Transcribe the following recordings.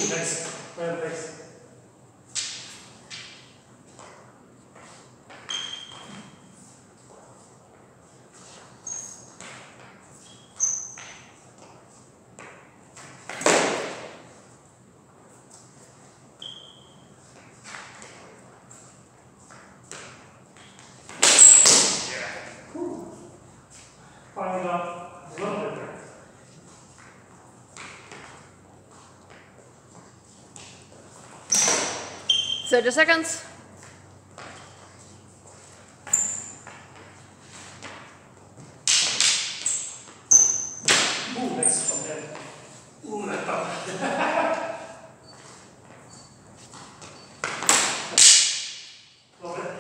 nice. Right in the face. Finally got a little bit there. So just seconds. Ooh, nice from there. Ooh, that felt. Love it.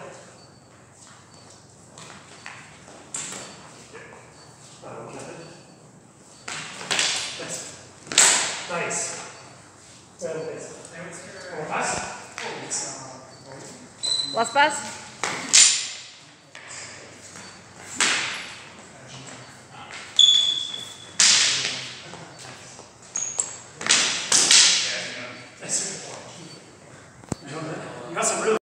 Nice. Very nice. More pass? Last pass. You got some really